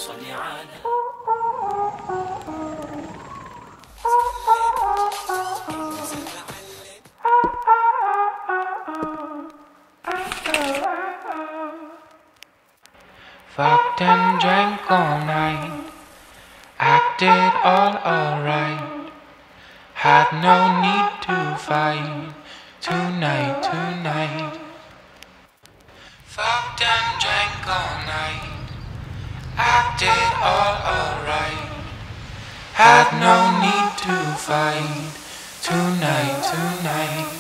Fucked and drank all night, acted all alright. Had no need to fight tonight. Fucked and drank all night, acted all alright. Had no need to fight tonight.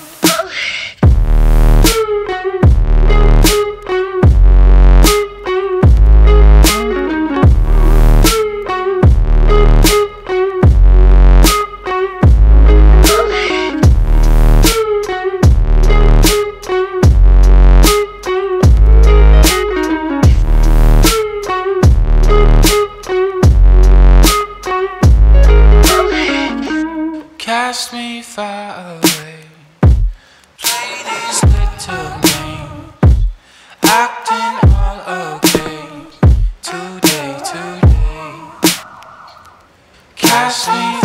Cast me far away, play these little games, acting all okay, today. Cast me